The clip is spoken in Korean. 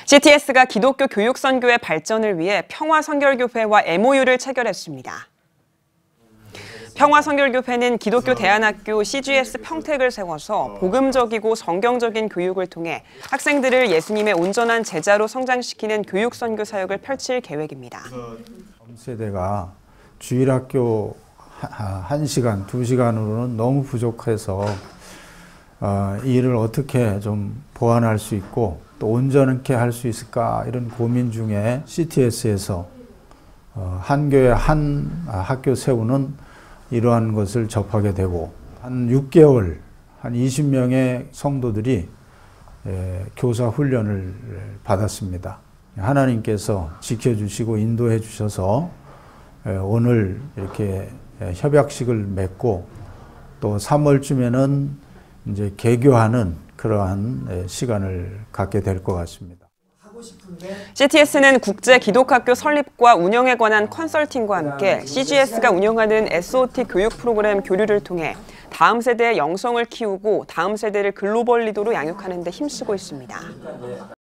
CTS가 기독교 교육 선교의 발전을 위해 평화선결교회와 MOU를 체결했습니다. 평화선결교회는 기독교 대안학교 CGS 평택을 세워서 복음적이고 성경적인 교육을 통해 학생들을 예수님의 온전한 제자로 성장시키는 교육 선교 사역을 펼칠 계획입니다. 세대가 주일학교 1시간, 2시간으로는 너무 부족해서 이 일을 어떻게 좀 보완할 수 있고 또 온전하게 할 수 있을까 이런 고민 중에 CTS에서 한 교회 한 학교 세우는 이러한 것을 접하게 되고 한 6개월 한 20명의 성도들이 교사 훈련을 받았습니다. 하나님께서 지켜주시고 인도해 주셔서 오늘 이렇게 협약식을 맺고 또 3월쯤에는 이제 개교하는 그러한 시간을 갖게 될 것 같습니다. CTS는 국제 기독학교 설립과 운영에 관한 컨설팅과 함께 CGS가 운영하는 SOT 교육 프로그램 교류를 통해 다음 세대의 영성을 키우고 다음 세대를 글로벌 리더로 양육하는 데 힘쓰고 있습니다.